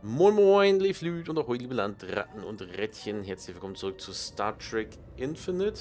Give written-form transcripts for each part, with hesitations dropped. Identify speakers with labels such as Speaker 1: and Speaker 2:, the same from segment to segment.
Speaker 1: Moin Moin, liebe Lüd und auch liebe Landratten und Rädchen. Herzlich willkommen zurück zu Star Trek Infinite.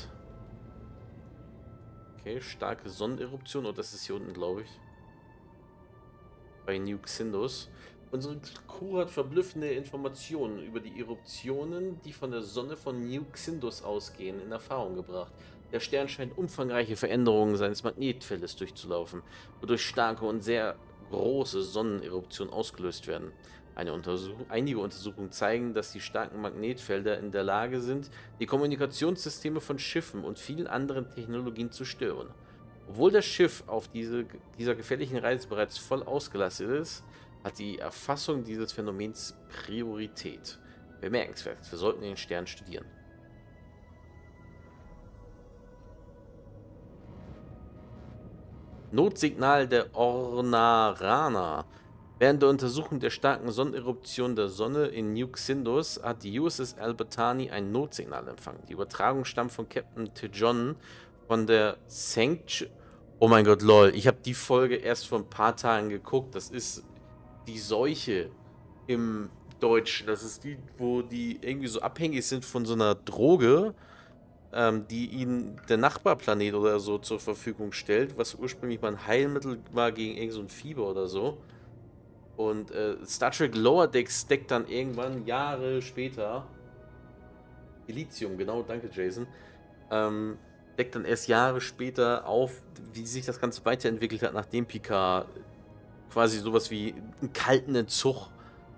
Speaker 1: Okay, starke Sonneneruption. Und das ist hier unten, glaube ich. Bei New Xindus. Unsere Crew hat verblüffende Informationen über die Eruptionen, die von der Sonne von New Xindus ausgehen, in Erfahrung gebracht. Der Stern scheint umfangreiche Veränderungen seines Magnetfeldes durchzulaufen, wodurch starke und sehr große Sonneneruptionen ausgelöst werden. Einige Untersuchungen zeigen, dass die starken Magnetfelder in der Lage sind, die Kommunikationssysteme von Schiffen und vielen anderen Technologien zu stören. Obwohl das Schiff auf dieser gefährlichen Reise bereits voll ausgelastet ist, hat die Erfassung dieses Phänomens Priorität. Bemerkenswert, wir sollten den Stern studieren. Notsignal der Ornarana. Während der Untersuchung der starken Sonneneruption der Sonne in New Xindus hat die USS Albertani ein Notsignal empfangen. Die Übertragung stammt von Captain Tejon von der Sanct... Oh mein Gott, lol. Ich habe die Folge erst vor ein paar Tagen geguckt. Das ist die Seuche im Deutschen. Das ist die, wo die irgendwie so abhängig sind von so einer Droge, die ihnen der Nachbarplanet oder so zur Verfügung stellt, was ursprünglich mal ein Heilmittel war gegen irgend so ein Fieber oder so. Und Star Trek Lower Decks deckt dann irgendwann Jahre später, Elysium, genau, danke Jason, deckt dann erst Jahre später auf, wie sich das Ganze weiterentwickelt hat, nachdem Picard quasi sowas wie einen kalten Entzug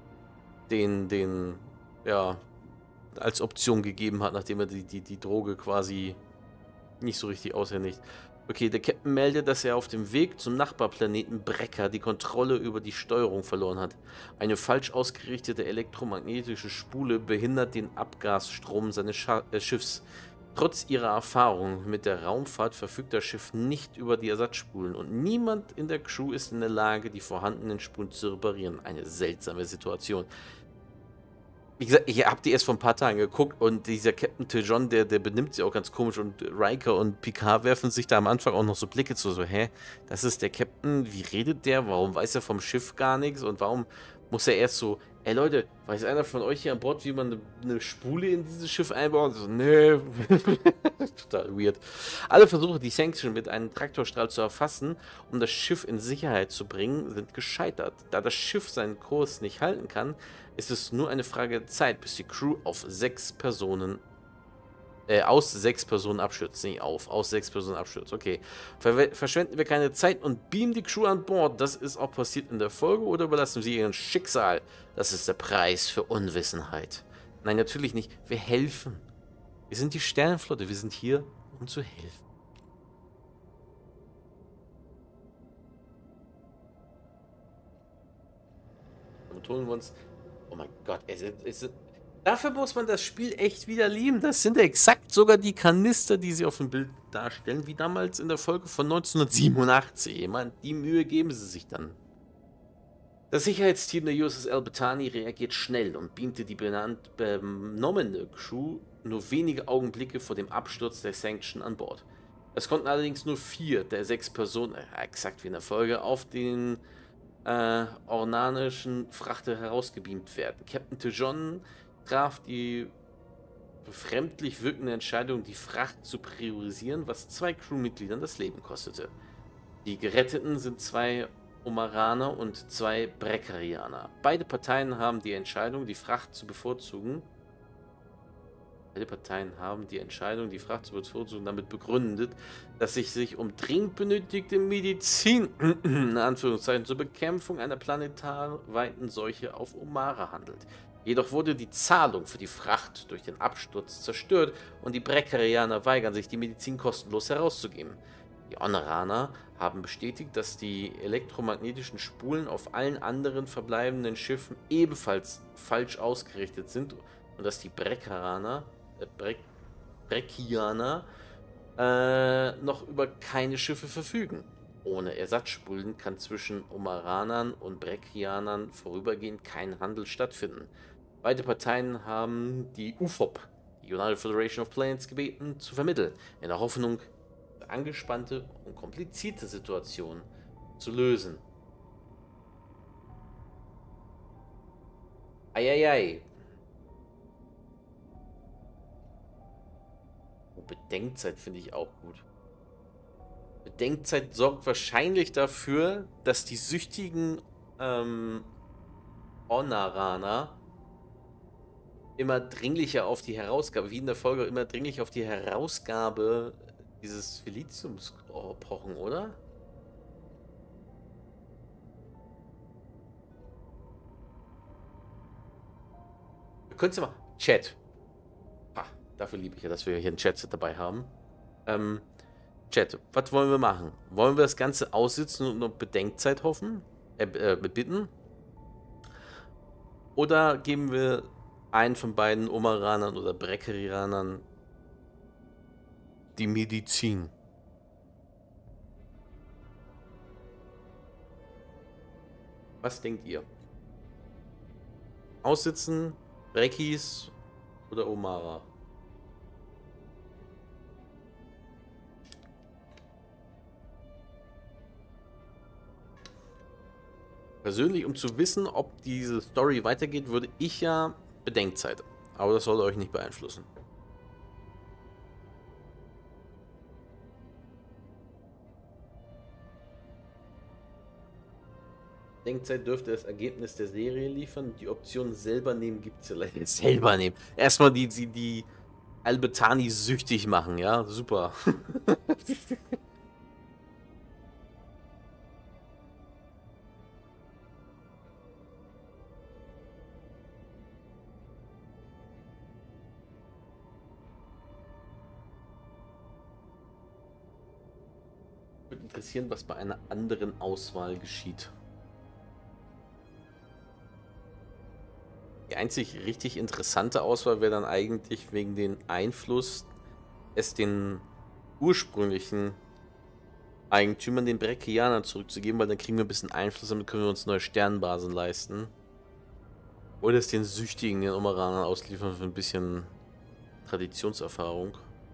Speaker 1: ja, als Option gegeben hat, nachdem er die Droge quasi nicht so richtig aushändigt. Okay, der Captain meldet, dass er auf dem Weg zum Nachbarplaneten Brecker die Kontrolle über die Steuerung verloren hat. Eine falsch ausgerichtete elektromagnetische Spule behindert den Abgasstrom seines Schiffs. Trotz ihrer Erfahrung mit der Raumfahrt verfügt das Schiff nicht über die Ersatzspulen und niemand in der Crew ist in der Lage, die vorhandenen Spulen zu reparieren. Eine seltsame Situation. Wie gesagt, ich habe die erst vor ein paar Tagen geguckt und dieser Captain Tejon, der benimmt sich auch ganz komisch und Riker und Picard werfen sich da am Anfang auch noch so Blicke zu, so, hä, das ist der Captain, wie redet der, warum weiß er vom Schiff gar nichts und warum muss er erst so, ey Leute, weiß einer von euch hier an Bord, wie man eine Spule in dieses Schiff einbaut? So, nee, total weird. Alle Versuche, die Sanction mit einem Traktorstrahl zu erfassen, um das Schiff in Sicherheit zu bringen, sind gescheitert. Da das Schiff seinen Kurs nicht halten kann, ist es nur eine Frage der Zeit, bis die Crew aus 6 Personen abstürzt. Nicht aus 6 Personen abstürzt. Okay. Verschwenden wir keine Zeit und beamen die Crew an Bord. Das ist auch passiert in der Folge oder überlassen sie ihren Schicksal? Das ist der Preis für Unwissenheit. Nein, natürlich nicht. Wir helfen. Wir sind die Sternenflotte. Wir sind hier, um zu helfen. Und holen wir uns... Oh mein Gott, dafür muss man das Spiel echt wieder lieben. Das sind exakt sogar die Kanister, die sie auf dem Bild darstellen, wie damals in der Folge von 1987. Ich meine, die Mühe geben sie sich dann. Das Sicherheitsteam der USS Albertani reagiert schnell und beamte die benommene Crew nur wenige Augenblicke vor dem Absturz der Sanction an Bord. Es konnten allerdings nur 4 der 6 Personen, exakt wie in der Folge, auf den ornanischen Frachter herausgebeamt werden. Captain Tejon traf die befremdlich wirkende Entscheidung, die Fracht zu priorisieren, was 2 Crewmitgliedern das Leben kostete. Die Geretteten sind 2 Omaraner und 2 Breckerianer. Beide Parteien haben die Entscheidung, die Fracht zu bevorzugen, damit begründet, dass es sich um dringend benötigte Medizin in Anführungszeichen zur Bekämpfung einer planetweiten Seuche auf Omara handelt. Jedoch wurde die Zahlung für die Fracht durch den Absturz zerstört und die Breckerianer weigern sich, die Medizin kostenlos herauszugeben. Die Ornaraner haben bestätigt, dass die elektromagnetischen Spulen auf allen anderen verbleibenden Schiffen ebenfalls falsch ausgerichtet sind und dass die Breckianer noch über keine Schiffe verfügen. Ohne Ersatzspulen kann zwischen Omaranern und Breckianern vorübergehend kein Handel stattfinden. Beide Parteien haben die UFOP, die United Federation of Planets, gebeten, zu vermitteln, in der Hoffnung, angespannte und komplizierte Situation zu lösen. Eieiei. Oh, Bedenkzeit finde ich auch gut. Bedenkzeit sorgt wahrscheinlich dafür, dass die süchtigen Onaraner immer dringlicher auf die Herausgabe, wie in der Folge, immer dringlicher auf die Herausgabe dieses Feliziums pochen, oder? Wir können es ja mal. Chat. Ha, dafür liebe ich ja, dass wir hier einen Chat dabei haben. Chat, was wollen wir machen? Wollen wir das Ganze aussitzen und noch Bedenkzeit hoffen? Bitten? Oder geben wir einen von beiden Omaranern oder Breckerianern die Medizin? Was denkt ihr? Aussitzen, Breckis oder Omara? Persönlich, um zu wissen, ob diese Story weitergeht, würde ich ja Bedenkzeit. Aber das soll euch nicht beeinflussen. Bedenkzeit dürfte das Ergebnis der Serie liefern. Die Option selber nehmen gibt es ja leider nicht. Selber nehmen. Erstmal die Albetani süchtig machen, ja? Super. Würde interessieren, was bei einer anderen Auswahl geschieht. Die einzig richtig interessante Auswahl wäre dann eigentlich wegen den Einfluss, es den ursprünglichen Eigentümern, den Breckianern zurückzugeben, weil dann kriegen wir ein bisschen Einfluss, damit können wir uns neue Sternbasen leisten. Oder es den Süchtigen, den Omaranern ausliefern für ein bisschen Traditionserfahrung.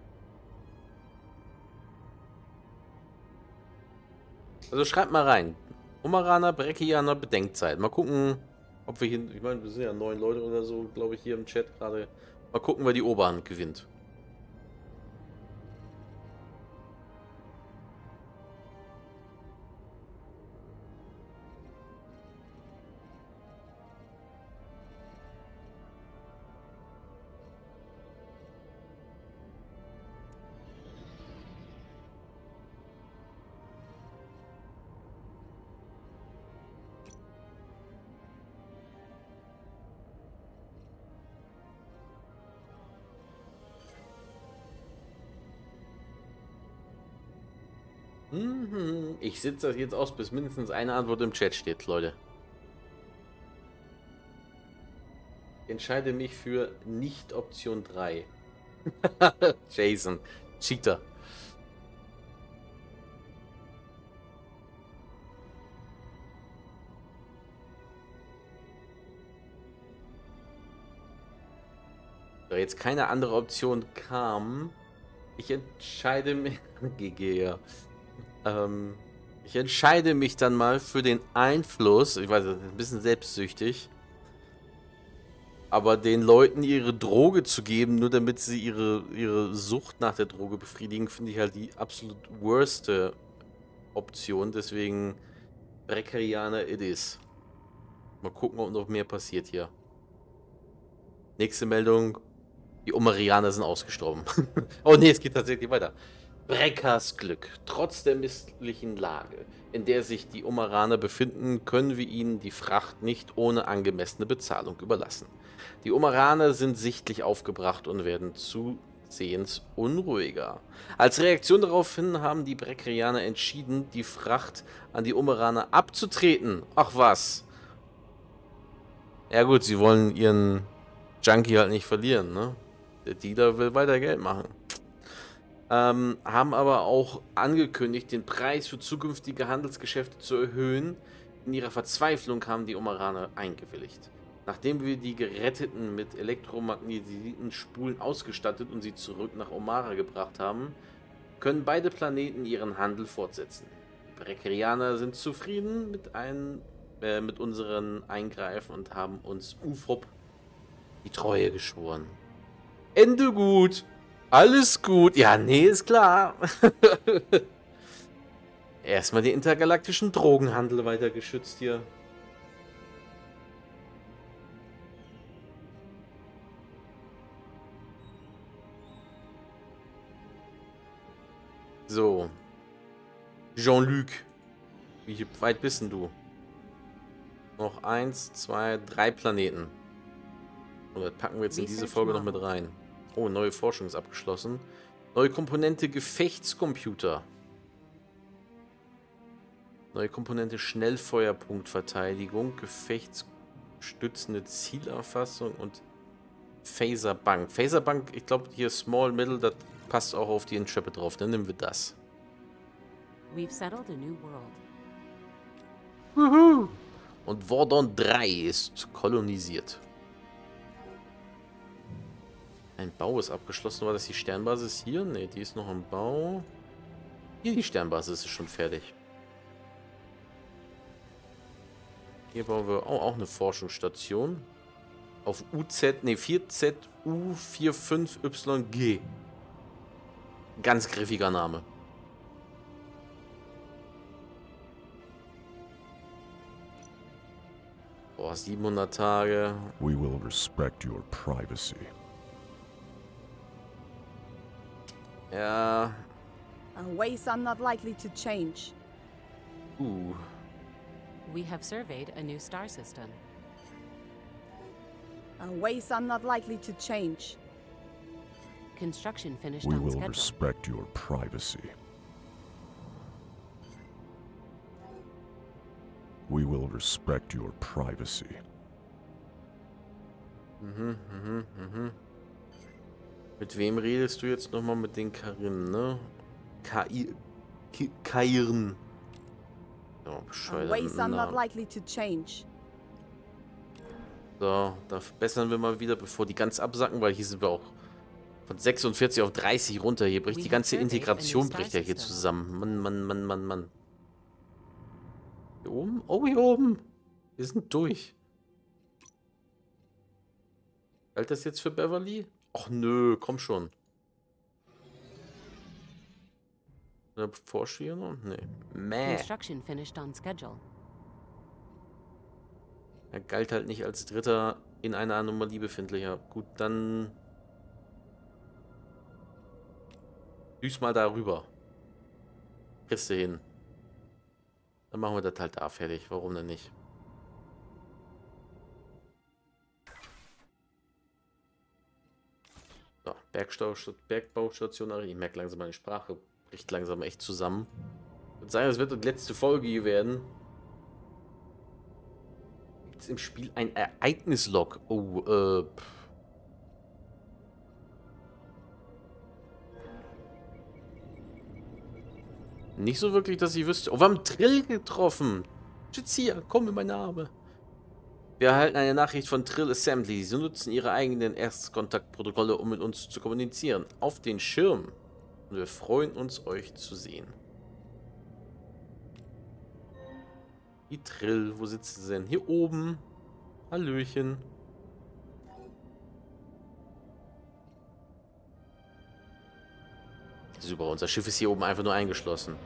Speaker 1: Also schreibt mal rein. Omaraner, Breckianer, Bedenkzeit. Mal gucken, ob wir hier. Ich meine, wir sind ja 9 Leute oder so, glaube ich, hier im Chat gerade. Mal gucken, wer die Oberhand gewinnt. Ich sitze das jetzt aus, bis mindestens eine Antwort im Chat steht, Leute. Ich entscheide mich für nicht Option 3. Jason. Cheater. Da jetzt keine andere Option kam, ich entscheide mich. GG, ja. Ich entscheide mich dann mal für den Einfluss. Ich weiß, das ist ein bisschen selbstsüchtig. Aber den Leuten ihre Droge zu geben, nur damit sie ihre Sucht nach der Droge befriedigen, finde ich halt die absolut worste Option. Deswegen Breckerianer it is. Mal gucken, ob noch mehr passiert hier. Nächste Meldung. Die Omarianer sind ausgestorben. Oh ne, es geht tatsächlich weiter. Breckers Glück. Trotz der misslichen Lage, in der sich die Omaraner befinden, können wir ihnen die Fracht nicht ohne angemessene Bezahlung überlassen. Die Omaraner sind sichtlich aufgebracht und werden zusehends unruhiger. Als Reaktion daraufhin haben die Breckerianer entschieden, die Fracht an die Omaraner abzutreten. Ach was. Ja gut, sie wollen ihren Junkie halt nicht verlieren, ne? Der Dealer will weiter Geld machen. Haben aber auch angekündigt, den Preis für zukünftige Handelsgeschäfte zu erhöhen. In ihrer Verzweiflung haben die Omaraner eingewilligt. Nachdem wir die Geretteten mit elektromagnetisierten Spulen ausgestattet und sie zurück nach Omara gebracht haben, können beide Planeten ihren Handel fortsetzen. Die Breckerianer sind zufrieden mit unseren Eingreifen und haben uns UFOP Die Treue geschworen. Ende gut. Alles gut. Ja, nee, ist klar. Erstmal den intergalaktischen Drogenhandel weiter geschützt hier. So. Jean-Luc. Wie weit bist denn du? Noch 1, 2, 3 Planeten. Und das packen wir jetzt in diese Folge noch mit rein. Oh, neue Forschung ist abgeschlossen. Neue Komponente Gefechtscomputer. Neue Komponente Schnellfeuerpunktverteidigung, gefechtsstützende Zielerfassung und Phaserbank. Phaserbank, ich glaube hier Small, Middle, das passt auch auf die Intrepid drauf. Dann nehmen wir das.
Speaker 2: We've settled a new world.
Speaker 1: Wuhu. Und Vordon 3 ist kolonisiert. Ein Bau ist abgeschlossen. War das die Sternbasis hier? Ne, die ist noch im Bau. Hier die Sternbasis ist schon fertig. Hier bauen wir auch eine Forschungsstation. Auf UZ, ne 4ZU45YG. Ganz griffiger Name. Boah, 700 Tage.
Speaker 3: We will respect your privacy.
Speaker 1: Ja.
Speaker 4: Our ways are not likely to change.
Speaker 2: We have surveyed a new star system.
Speaker 4: Our ways are not likely to change.
Speaker 2: Construction finished
Speaker 3: We
Speaker 2: on
Speaker 3: will
Speaker 2: schedule.
Speaker 3: respect your privacy. We will respect your privacy.
Speaker 1: Mit wem redest du jetzt nochmal? Mit den Karin, ne? Kairen. Oh,
Speaker 4: Our
Speaker 1: bescheuert.
Speaker 4: ways are not likely to change.
Speaker 1: So, da verbessern wir mal wieder, bevor die ganz absacken, weil hier sind wir auch von 46 auf 30 runter. Hier bricht die ganze Integration bricht ja hier zusammen. Mann. Hier oben? Oh, hier oben. Wir sind durch. Galt das jetzt für Beverly? Och nö, komm schon. Eine Vorsteher noch? Nee. Mäh.
Speaker 2: Construction finished on schedule.
Speaker 1: Er galt halt nicht als Dritter in einer Anomalie befindlicher. Gut, dann düst mal darüber. Kriegst du hin. Dann machen wir das halt da fertig. Warum denn nicht? So, Bergbaustation. Ich merke langsam, meine Sprache bricht langsam echt zusammen. Ich würde sagen, das wird die letzte Folge hier werden. Gibt es im Spiel ein Ereignislog? Oh, nicht so wirklich, dass ich wüsste. Oh, wir haben Trill getroffen. Jizia, komm in meine Arme. Wir erhalten eine Nachricht von Trill Assembly. Sie nutzen ihre eigenen Erstkontaktprotokolle, um mit uns zu kommunizieren. Auf den Schirm. Und wir freuen uns, euch zu sehen. Die Trill, wo sitzt sie denn? Hier oben. Hallöchen. Super, unser Schiff ist hier oben einfach nur eingeschlossen.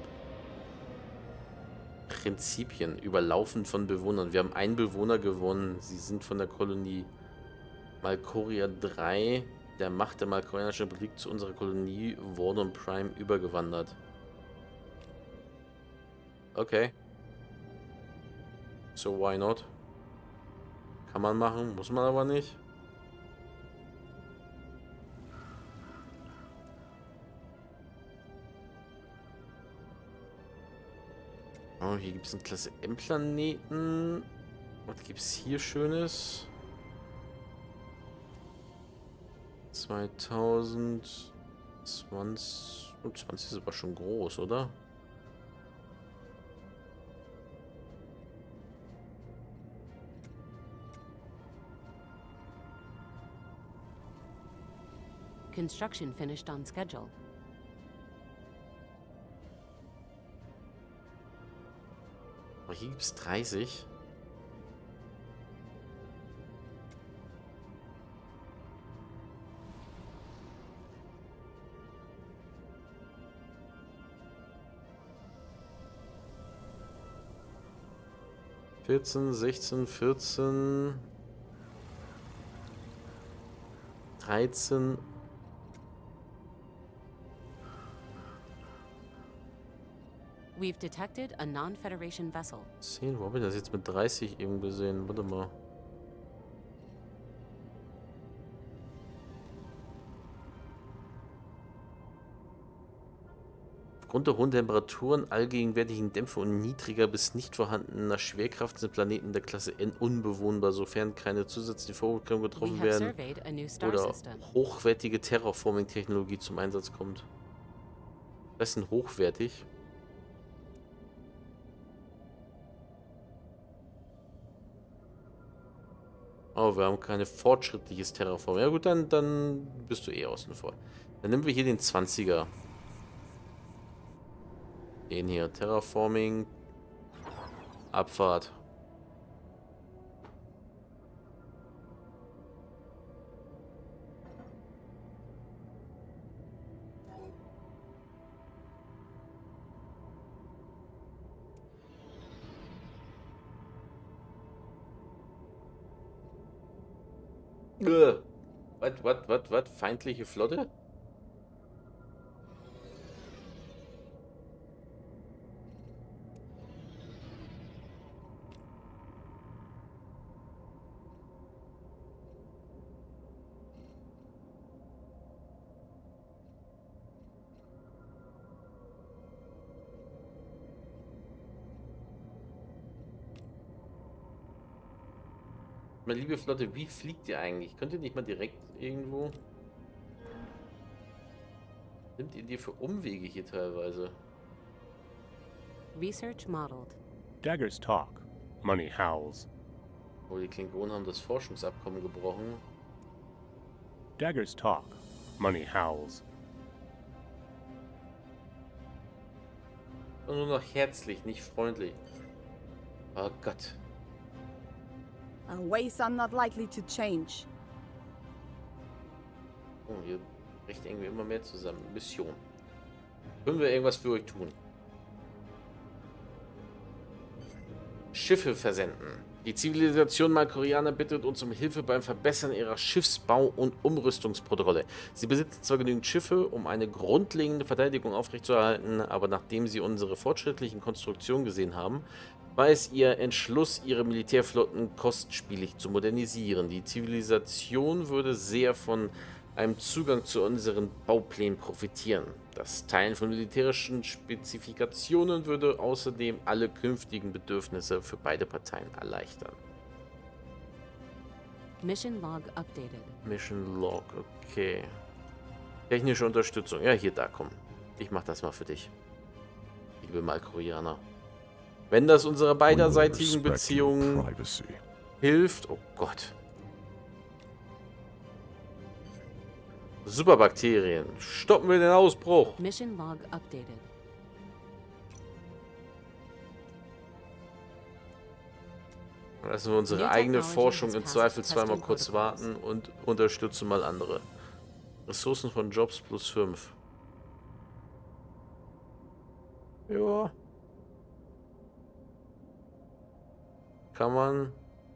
Speaker 1: Prinzipien. Überlaufen von Bewohnern. Wir haben einen Bewohner gewonnen. Sie sind von der Kolonie Malkoria 3, der Macht der Malkorianischen Republik, zu unserer Kolonie Vordon Prime übergewandert. Okay. So, why not? Kann man machen, muss man aber nicht. Oh, hier gibt es einen Klasse M-Planeten. Was gibt es hier Schönes? 2020. Oh, 20 ist aber schon groß, oder?
Speaker 2: Construction finished on schedule.
Speaker 1: Aber hier gibt es 30. 14, 16, 14, 13.
Speaker 2: We've detected a non-Federation vessel.
Speaker 1: 10, wo habe ich das jetzt mit 30 eben gesehen? Warte mal. Aufgrund der hohen Temperaturen, allgegenwärtigen Dämpfe und niedriger bis nicht vorhandener Schwerkraft sind Planeten der Klasse N unbewohnbar, sofern keine zusätzlichen Vorkehrungen
Speaker 2: We
Speaker 1: getroffen
Speaker 2: have
Speaker 1: werden
Speaker 2: surveyed a new star
Speaker 1: oder
Speaker 2: system.
Speaker 1: hochwertige Terraforming-Technologie zum Einsatz kommt. Das ist ein hochwertig. Oh, wir haben kein fortschrittliches Terraform. Ja gut, dann bist du eh außen vor. Dann nehmen wir hier den 20er. Den hier. Terraforming. Abfahrt. Was? Feindliche Flotte? Meine liebe Flotte, wie fliegt ihr eigentlich? Könnt ihr nicht mal direkt irgendwo... Nimmt ihr dir für Umwege hier teilweise?
Speaker 2: Research modeled.
Speaker 5: Daggers talk. Money howls.
Speaker 1: Oh, die Klingonen haben das Forschungsabkommen gebrochen.
Speaker 5: Daggers talk. Money howls.
Speaker 1: Und nur noch herzlich, nicht freundlich. Oh Gott.
Speaker 4: Our ways are not likely to change.
Speaker 1: Oh, hier bricht irgendwie immer mehr zusammen. Mission. Können wir irgendwas für euch tun? Schiffe versenden. Die Zivilisation Malkorianer bittet uns um Hilfe beim Verbessern ihrer Schiffsbau- und Umrüstungsprotokolle. Sie besitzt zwar genügend Schiffe, um eine grundlegende Verteidigung aufrechtzuerhalten, aber nachdem sie unsere fortschrittlichen Konstruktionen gesehen haben, war es ihr Entschluss, ihre Militärflotten kostspielig zu modernisieren. Die Zivilisation würde sehr von einem Zugang zu unseren Bauplänen profitieren. Das Teilen von militärischen Spezifikationen würde außerdem alle künftigen Bedürfnisse für beide Parteien erleichtern.
Speaker 2: Mission log updated.
Speaker 1: Mission Log, okay. Technische Unterstützung. Ja, hier, da, komm. Ich mach das mal für dich. Liebe Malkorianer. Wenn das unserer beiderseitigen Beziehungen hilft... Oh Gott. Superbakterien. Stoppen wir den Ausbruch.
Speaker 2: Mission log updated.
Speaker 1: Lassen wir unsere eigene Forschung im Zweifel zweimal kurz warten und unterstützen mal andere. Ressourcen von Jobs plus 5. Ja. Kann man.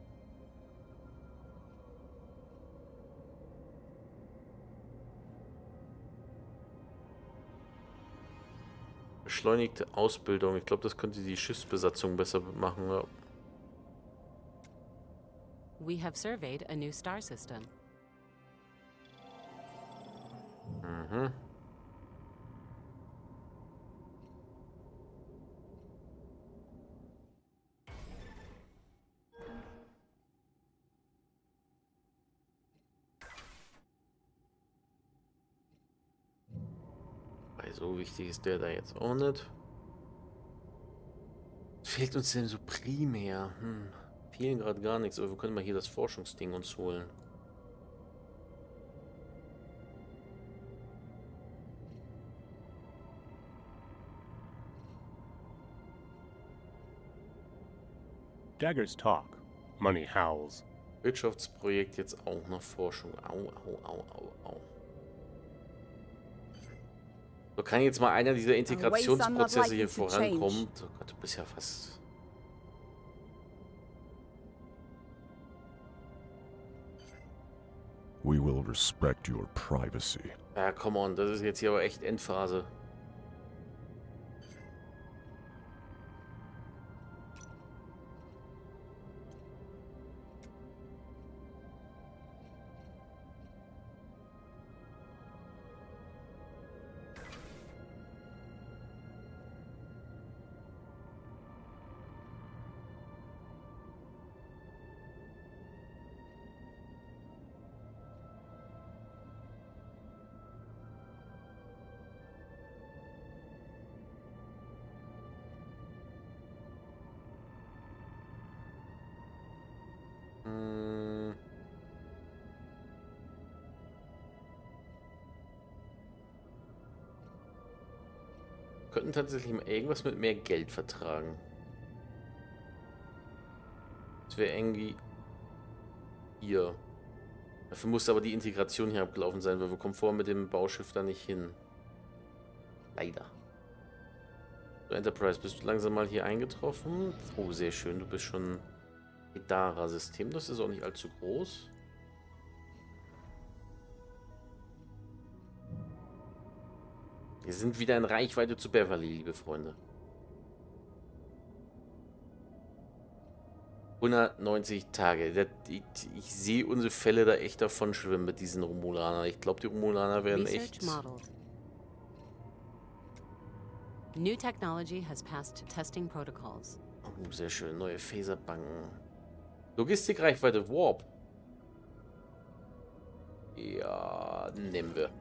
Speaker 1: Beschleunigte Ausbildung. Ich glaube, das könnte die Schiffsbesatzung besser machen. Ja.
Speaker 2: We have surveyed a new star system.
Speaker 1: Mhm. Weil so wichtig ist der da jetzt auch nicht. Was fehlt uns denn so primär? Fehlen gerade gar nichts, aber wir können mal hier das Forschungsding uns holen.
Speaker 5: Daggers talk. Money howls.
Speaker 1: Wirtschaftsprojekt jetzt auch noch Forschung. Au. So kann jetzt mal einer dieser Integrationsprozesse hier vorankommen. Oh Gott, du bist ja fast...
Speaker 3: We will respect your privacy.
Speaker 1: Ja, come on, das ist jetzt hier aber echt Endphase. Könnten tatsächlich mal irgendwas mit mehr Geld vertragen. Das wäre irgendwie hier. Dafür muss aber die Integration hier abgelaufen sein, weil wir kommen vor mit dem Bauschiff da nicht hin. Leider. So, Enterprise, bist du langsam mal hier eingetroffen? Oh, sehr schön. Du bist schon Idara-System. Das ist auch nicht allzu groß. Wir sind wieder in Reichweite zu Beverly, liebe Freunde. 190 Tage. Ich sehe unsere Fälle da echt davon schwimmen mit diesen Romulanern. Ich glaube, die Romulaner werden echt...
Speaker 2: New technology has passed testing protocols.
Speaker 1: Oh, sehr schön. Neue Phaserbanken. Logistikreichweite Warp. Ja, nehmen wir.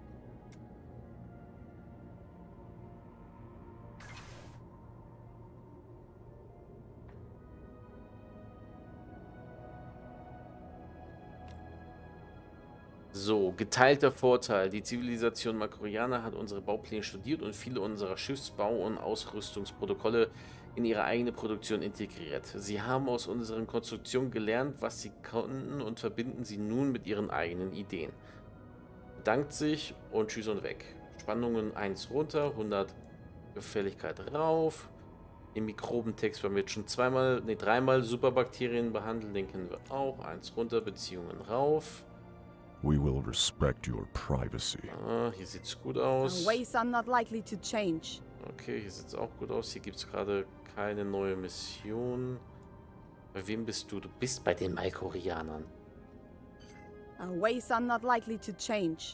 Speaker 1: So, geteilter Vorteil. Die Zivilisation Makorianer hat unsere Baupläne studiert und viele unserer Schiffsbau- und Ausrüstungsprotokolle in ihre eigene Produktion integriert. Sie haben aus unseren Konstruktionen gelernt, was sie konnten und verbinden sie nun mit ihren eigenen Ideen. Bedankt sich und tschüss und weg. Spannungen 1 runter, 100 Gefälligkeit rauf. Im Mikrobentext werden wir jetzt schon dreimal Superbakterien behandeln, den kennen wir auch. 1 runter, Beziehungen rauf.
Speaker 3: We will respect your privacy.
Speaker 1: Ah, hier sieht's gut aus.
Speaker 4: Our ways are not likely to change.
Speaker 1: Okay, hier sieht's auch gut aus. Hier gibt's gerade keine neue Mission. Bei wem bist du? Du bist bei den Malkorianern.
Speaker 4: Our ways are not likely to change.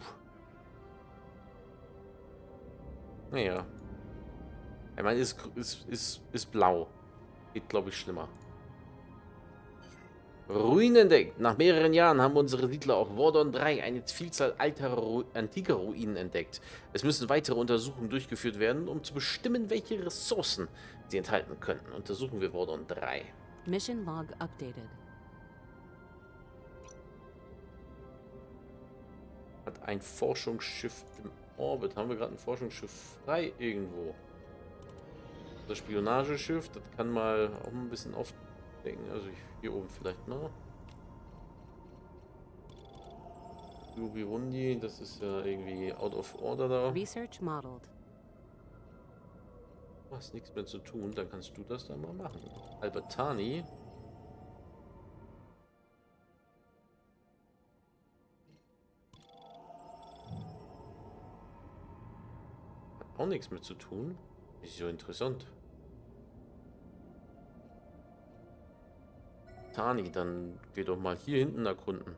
Speaker 1: Naja. Ich meine, ist blau. Geht, glaube ich, schlimmer. Ruinen entdeckt. Nach mehreren Jahren haben unsere Siedler auf Vordon 3 eine Vielzahl antiker Ruinen entdeckt. Es müssen weitere Untersuchungen durchgeführt werden, um zu bestimmen, welche Ressourcen sie enthalten könnten. Untersuchen wir Vordon 3.
Speaker 2: Mission log updated.
Speaker 1: Hat ein Forschungsschiff im Orbit. Haben wir gerade ein Forschungsschiff frei irgendwo? Das Spionageschiff, das kann mal auch ein bisschen aufdenken. Also hier oben vielleicht, ne? Rundi, das ist ja irgendwie out of order da.
Speaker 2: Research modeled.
Speaker 1: Du hast nichts mehr zu tun, dann kannst du das dann mal machen. Albertani. Hat auch nichts mehr zu tun. Ist so interessant. Tani, dann geh doch mal hier hinten erkunden.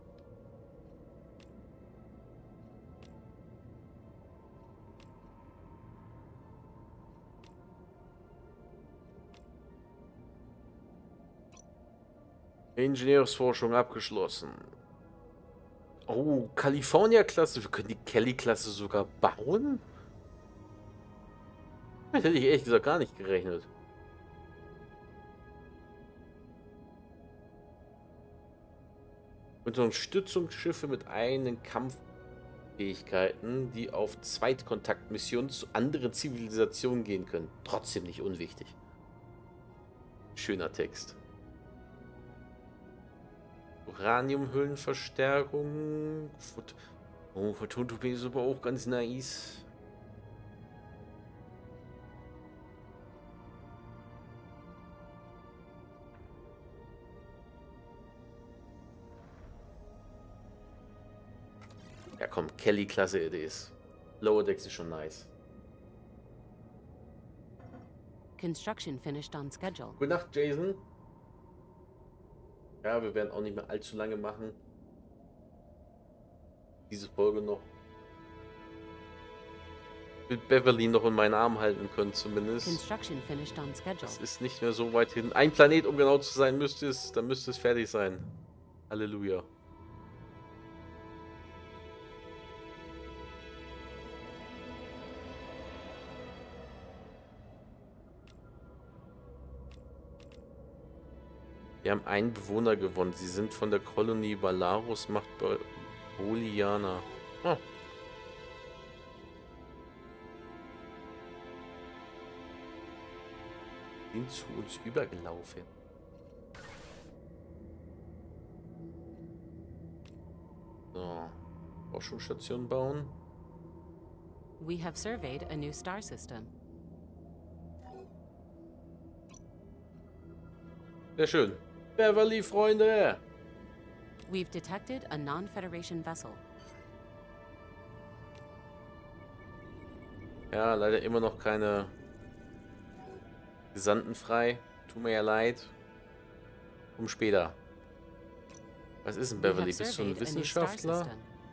Speaker 1: Ingenieursforschung abgeschlossen. Oh, California-Klasse. Wir können die Kelly-Klasse sogar bauen? Das hätte ich ehrlich gesagt gar nicht gerechnet. Unterstützungsschiffe mit eigenen Kampffähigkeiten, die auf Zweitkontaktmissionen zu anderen Zivilisationen gehen können. Trotzdem nicht unwichtig. Schöner Text. Uraniumhüllenverstärkung. Oh, Photon-Torpedo ist aber auch ganz nice. Ja komm, Kelly, klasse Idee ist. Lower Decks ist schon nice.
Speaker 2: Construction finished on schedule.
Speaker 1: Gute Nacht, Jason. Ja, wir werden auch nicht mehr allzu lange machen. Diese Folge noch. Mit Beverly noch in meinen Arm halten können zumindest.
Speaker 2: Construction finished on schedule.
Speaker 1: Das ist nicht mehr so weit hin. Ein Planet, um genau zu sein, dann müsste es fertig sein. Halleluja. Wir haben einen Bewohner gewonnen. Sie sind von der Kolonie Valarus, macht Boliana. Ah. Sind zu uns übergelaufen. So. Forschungsstation bauen.
Speaker 2: We have surveyed a new star system.
Speaker 1: Sehr schön. Beverly, Freunde!
Speaker 2: We've detected a non-Federation vessel.
Speaker 1: Ja, leider immer noch keine Gesandten frei. Tut mir ja leid. Später. Was ist denn Beverly? Bist du ein Wissenschaftler?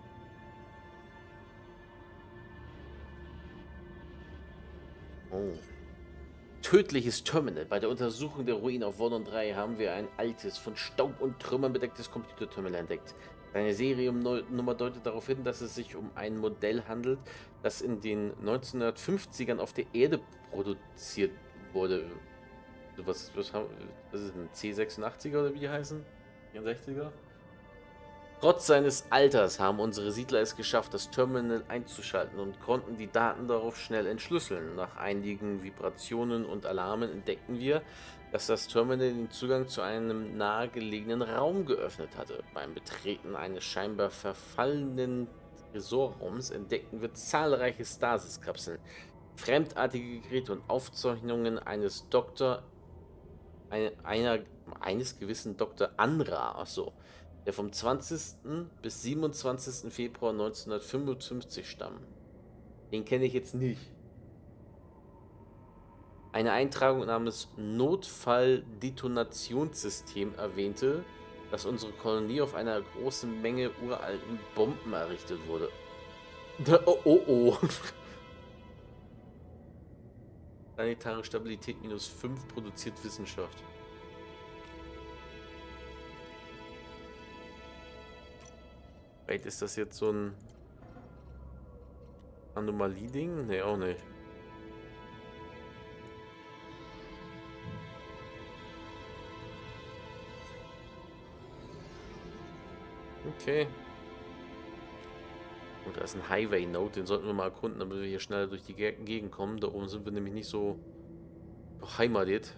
Speaker 1: Oh. Tödliches Terminal. Bei der Untersuchung der Ruinen auf Vordon 3 haben wir ein altes, von Staub und Trümmern bedecktes Computerterminal entdeckt. Seine Seriennummer deutet darauf hin, dass es sich um ein Modell handelt, das in den 1950ern auf der Erde produziert wurde. Was ist ein C86er oder wie die heißen? 64er? Trotz seines Alters haben unsere Siedler es geschafft, das Terminal einzuschalten und konnten die Daten darauf schnell entschlüsseln. Nach einigen Vibrationen und Alarmen entdeckten wir, dass das Terminal den Zugang zu einem nahegelegenen Raum geöffnet hatte. Beim Betreten eines scheinbar verfallenen Tresorraums entdeckten wir zahlreiche Stasiskapseln, fremdartige Geräte und Aufzeichnungen eines eines gewissen Dr. Anra, der vom 20. bis 27. Februar 1955 stammt. Den kenne ich jetzt nicht. Eine Eintragung namens Notfall-Detonationssystem erwähnte, dass unsere Kolonie auf einer großen Menge uralten Bomben errichtet wurde. Oh. Planetare Stabilität -5 produziert Wissenschaft. Vielleicht ist das jetzt so ein Anomalie-Ding? Ne, auch nicht. Okay. Und da ist ein Highway-Node, den sollten wir mal erkunden, damit wir hier schneller durch die Gegend kommen. Da oben sind wir nämlich nicht so beheimatet.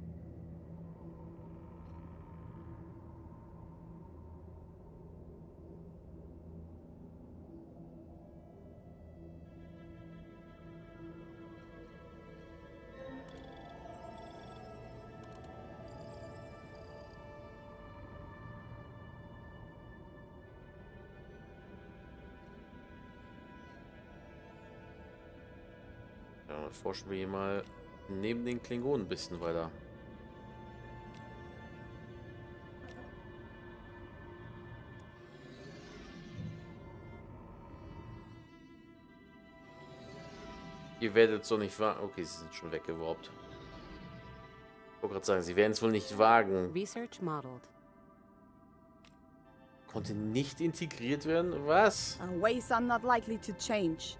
Speaker 1: Forschen wir hier mal neben den Klingonen ein bisschen weiter. Ihr werdet so nicht wagen. Okay, sie sind schon weggeworbt. Ich wollte gerade sagen, sie werden es wohl nicht wagen.
Speaker 2: Research modeled.
Speaker 1: Konnte nicht integriert werden? Was?
Speaker 4: Our ways are not likely to change.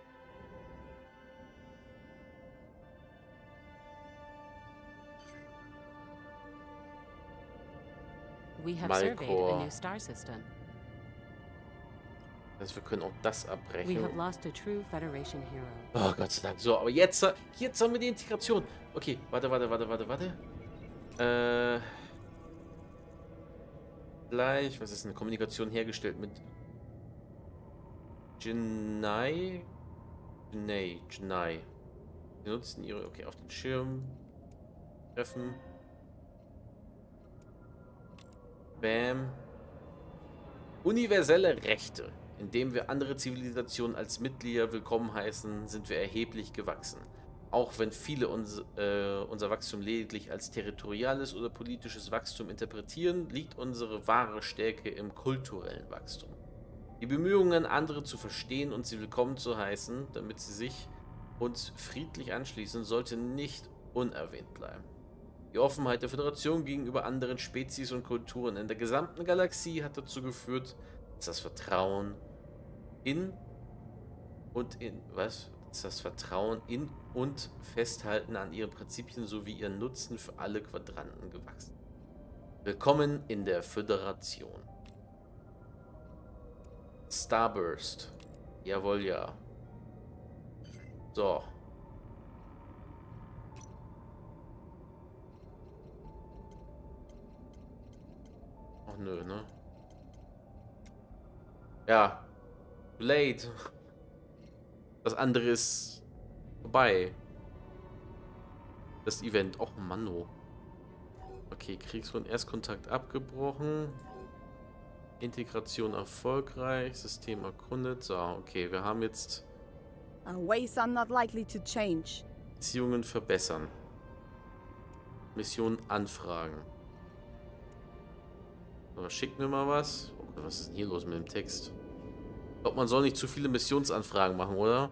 Speaker 2: We have surveyed a new star system.
Speaker 1: Also wir können auch das
Speaker 2: We
Speaker 1: abbrechen.
Speaker 2: have lost a true Federation hero.
Speaker 1: Oh Gott sei Dank. So, aber jetzt haben wir die Integration. Okay, warte. Gleich, was ist eine Kommunikation hergestellt mit Genai? Genai. Wir nutzen ihre, okay, auf den Schirm. Treffen. Bam. Universelle Rechte. Indem wir andere Zivilisationen als Mitglieder willkommen heißen, sind wir erheblich gewachsen. Auch wenn viele unser Wachstum lediglich als territoriales oder politisches Wachstum interpretieren, liegt unsere wahre Stärke im kulturellen Wachstum. Die Bemühungen, andere zu verstehen und sie willkommen zu heißen, damit sie sich uns friedlich anschließen, sollte nicht unerwähnt bleiben. Die Offenheit der Föderation gegenüber anderen Spezies und Kulturen in der gesamten Galaxie hat dazu geführt, dass das Vertrauen und Festhalten an ihren Prinzipien sowie ihren Nutzen für alle Quadranten gewachsen. Willkommen in der Föderation. Starburst. Jawohl, ja. So. Ach nö, ne? Ja. Blade. Das andere ist vorbei. Das Event. Och, Manno. Okay, Kriegsgrund Erstkontakt abgebrochen. Integration erfolgreich. System erkundet. So, okay, wir haben jetzt
Speaker 4: Ways are not likely to change.
Speaker 1: Beziehungen verbessern. Mission anfragen. So, schick mir mal was. Oh Gott, was ist denn hier los mit dem Text? Ich glaube, man soll nicht zu viele Missionsanfragen machen, oder?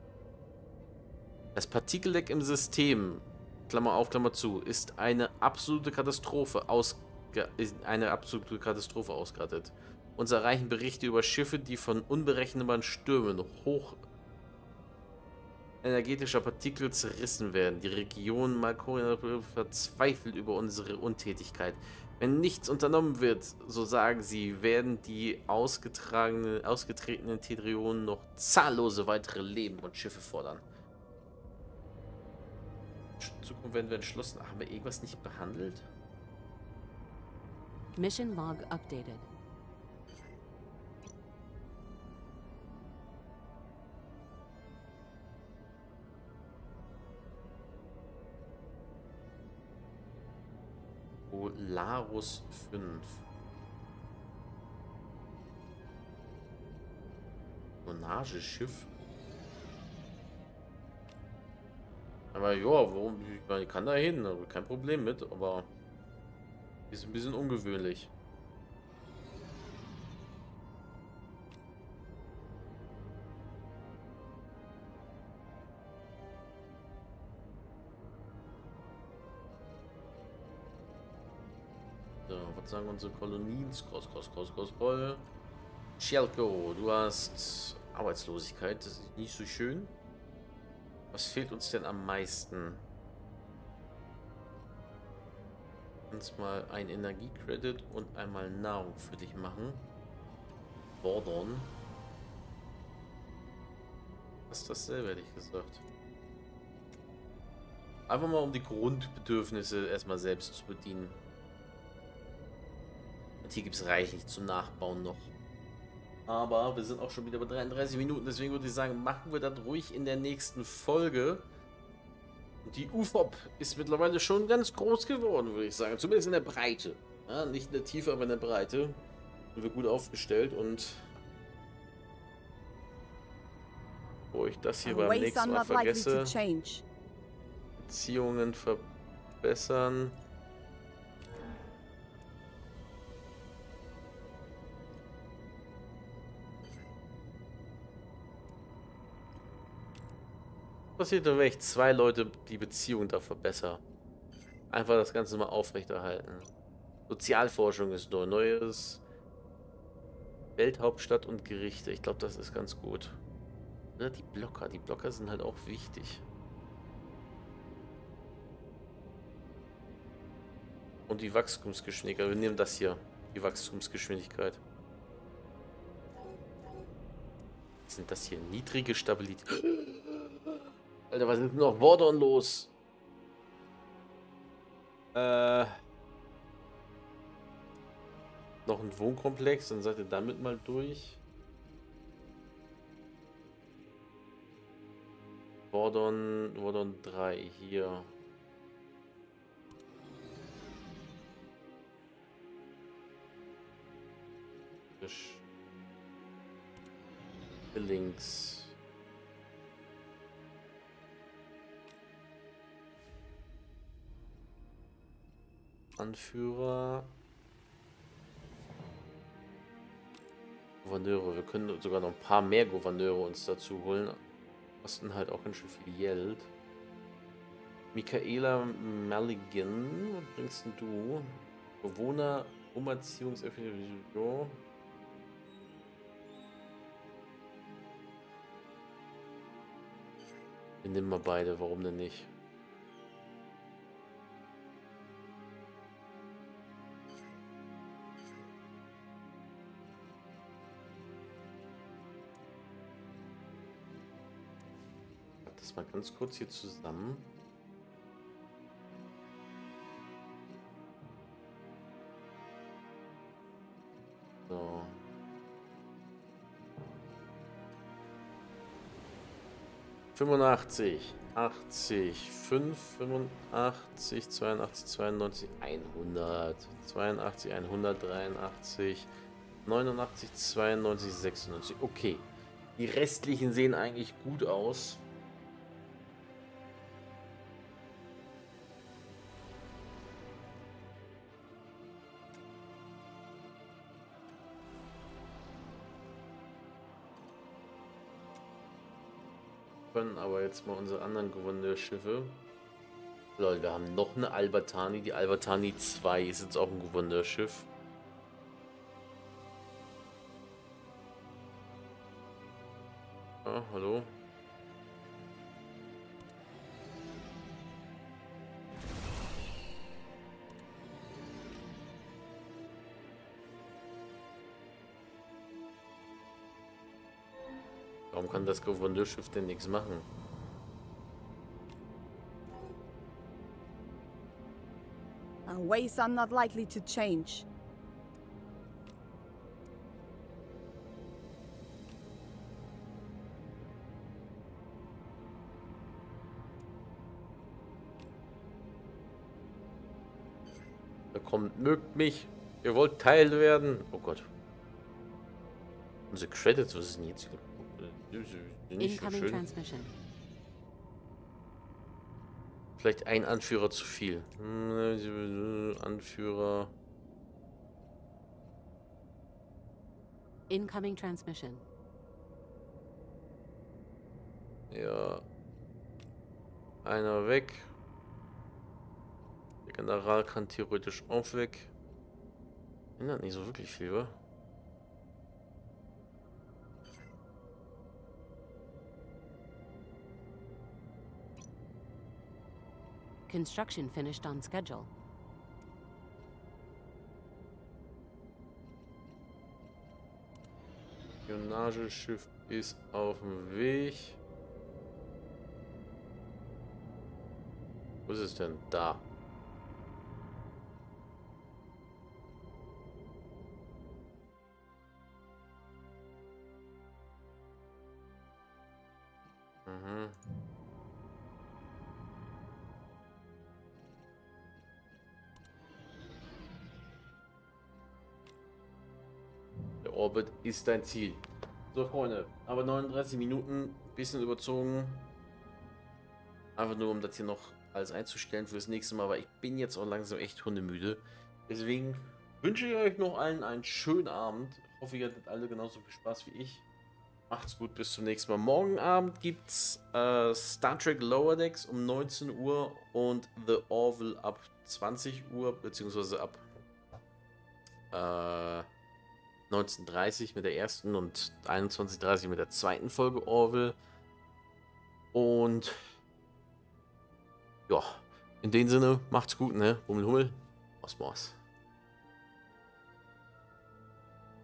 Speaker 1: Das Partikelleck im System, Klammer auf, Klammer zu, ist eine absolute Katastrophe ausgeartet. Uns erreichen Berichte über Schiffe, die von unberechenbaren Stürmen hochenergetischer Partikel zerrissen werden. Die Region Malkoria verzweifelt über unsere Untätigkeit. Wenn nichts unternommen wird, so sagen sie, werden die ausgetretenen Tedrionen noch zahllose weitere Leben und Schiffe fordern. In Zukunft werden wir entschlossen. Haben wir irgendwas nicht behandelt?
Speaker 2: Mission log updated.
Speaker 1: Polaris 5. Spionageschiff. Aber ja, warum? Ich kann da hin, kein Problem mit, aber ist ein bisschen ungewöhnlich. So, was sagen unsere Kolonien? Scroll. Shelko, du hast Arbeitslosigkeit, das ist nicht so schön. Was fehlt uns denn am meisten? Uns mal ein Energiecredit und einmal Nahrung für dich machen. Bordon. Fast dasselbe, hätte ich gesagt. Einfach mal um die Grundbedürfnisse erstmal selbst zu bedienen. Und hier gibt es reichlich zum Nachbauen noch. Aber wir sind auch schon wieder bei 33 Minuten, deswegen würde ich sagen, machen wir das ruhig in der nächsten Folge. Und die UFOP ist mittlerweile schon ganz groß geworden, würde ich sagen. Zumindest in der Breite. Ja, nicht in der Tiefe, aber in der Breite. Sind wir gut aufgestellt und wo ich das hier beim nächsten Mal vergesse. Beziehungen verbessern. Passiert, wenn ich 2 Leute die Beziehung da verbessere. Einfach das Ganze mal aufrechterhalten. Sozialforschung ist neu. Neues Welthauptstadt und Gerichte. Ich glaube, das ist ganz gut. Oder die Blocker. Die Blocker sind halt auch wichtig. Und die Wachstumsgeschwindigkeit. Wir nehmen das hier. Die Wachstumsgeschwindigkeit. Sind das hier niedrige Stabilität? Alter, was ist denn noch Bordon los? Noch ein Wohnkomplex, dann seid ihr damit mal durch. Bordon 3 hier. Links. Anführer. Gouverneure. Wir können sogar noch ein paar mehr Gouverneure uns dazu holen. Kosten halt auch ganz schön viel Geld. Michaela Mulligan, was bringst denn du? Bewohner, Umerziehungseffektivität. Wir nehmen mal beide, warum denn nicht? Das mal ganz kurz hier zusammen. So. ...85, 80, 5, 85, 82, 92, 100, 82, 183, 89, 92, 96. Okay. Die restlichen sehen eigentlich gut aus. Können aber jetzt mal unsere anderen Gouverneurschiffe. Lol, wir haben noch eine Albertani. Die Albertani 2 ist jetzt auch ein Gouverneurschiff. Ja, hallo. Warum kann das Gouverneurschiff denn nichts machen?
Speaker 4: Our ways are not likely to change.
Speaker 1: Da kommt, mögt mich. Ihr wollt Teil werden. Oh Gott. Unsere Credits, was ist denn jetzt? Nicht so
Speaker 2: Incoming
Speaker 1: schön.
Speaker 2: transmission.
Speaker 1: Vielleicht ein Anführer zu viel. Anführer.
Speaker 2: Incoming transmission.
Speaker 1: Ja. Einer weg. Der General kann theoretisch auch weg. Ändert nicht so wirklich viel, wa?
Speaker 2: Construction finished on schedule.
Speaker 1: Spionageschiff ist auf dem Weg. Wo ist es denn? Da. Mhm. Der Orbit ist dein Ziel. So, Freunde, aber 39 Minuten, bisschen überzogen. Einfach nur, um das hier noch alles einzustellen fürs nächste Mal, weil ich bin jetzt auch langsam echt hundemüde. Deswegen wünsche ich euch noch allen einen schönen Abend. Ich hoffe, ihr hattet alle genauso viel Spaß wie ich. Macht's gut, bis zum nächsten Mal. Morgen Abend gibt's Star Trek Lower Decks um 19 Uhr und The Orville ab 20 Uhr, beziehungsweise ab 19:30 mit der ersten und 21:30 mit der zweiten Folge Orville. Und ja, in dem Sinne, macht's gut, ne? Hummel, Hummel, Osmos.